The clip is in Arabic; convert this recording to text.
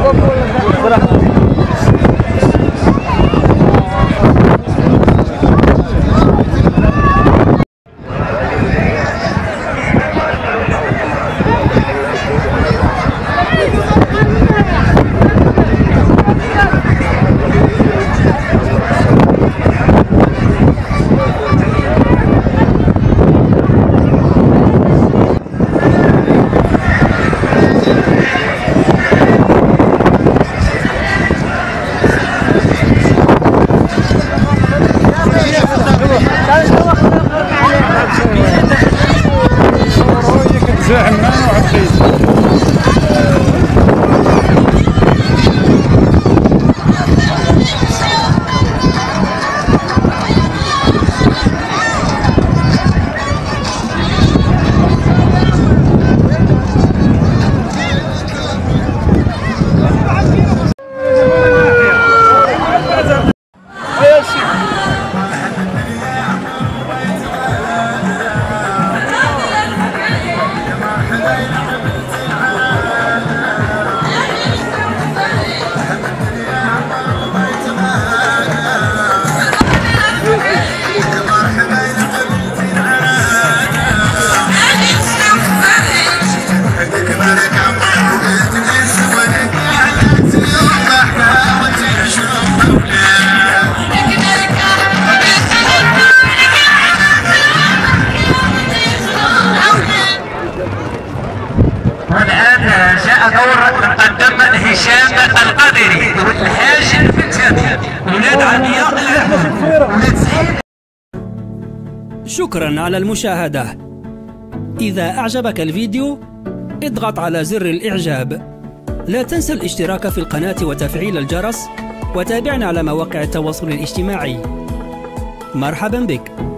قدم هشام القادري والحاج الفتاني ولاد عمياء ولاد سعيد. شكرا على المشاهدة. إذا أعجبك الفيديو اضغط على زر الإعجاب. لا تنسى الاشتراك في القناة وتفعيل الجرس، وتابعنا على مواقع التواصل الاجتماعي. مرحبا بك.